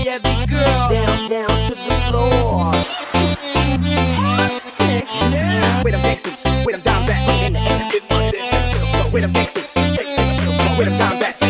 Hey, every girl, down to the floor. Where them gangsters, where them dimes at? In the air, get money, then where them gangsters, where them dimes at?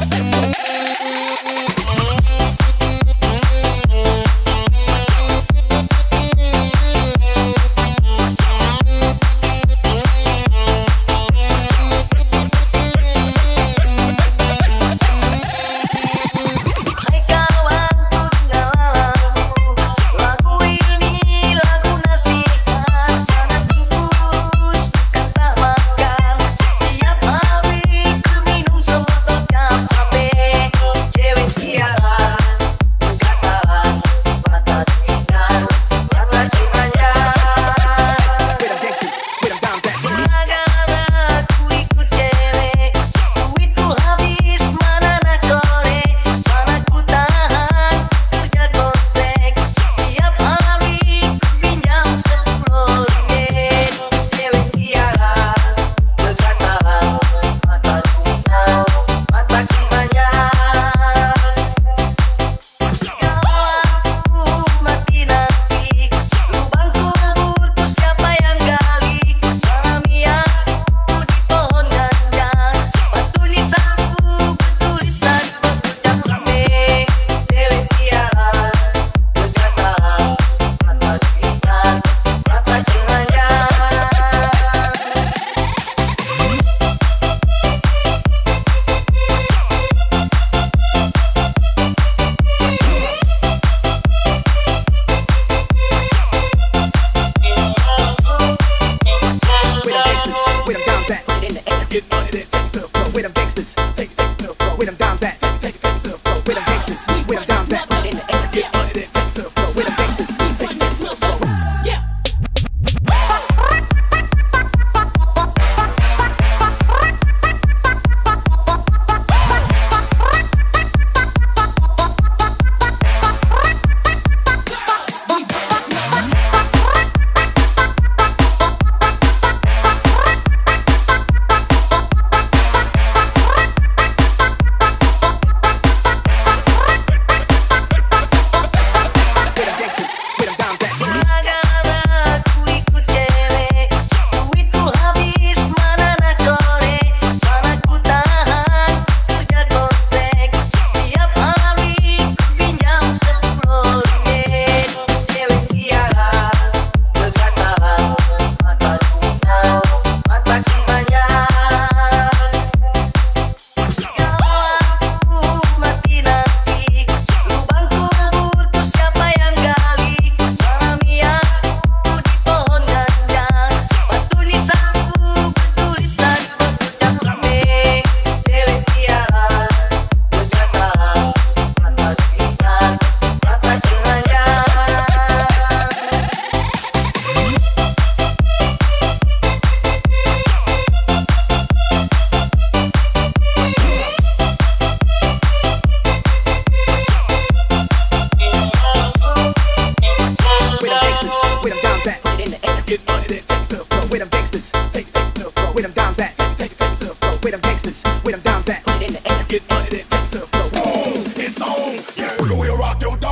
Get money, then take the floor. Where them gangsters, take the floor. Where them dimes at? Take the floor. Where them gangsters, where them dimes at? In the air, get money, then take the floor. Where them gangsters, take the floor. Yeah. Get money, then take the floor. Where them gangsters, take the floor. Where them dimes at? Take the floor. Where them gangsters, where them dimes at? In the air. Get money, then take the floor. It's on. Yeah, we'll rock your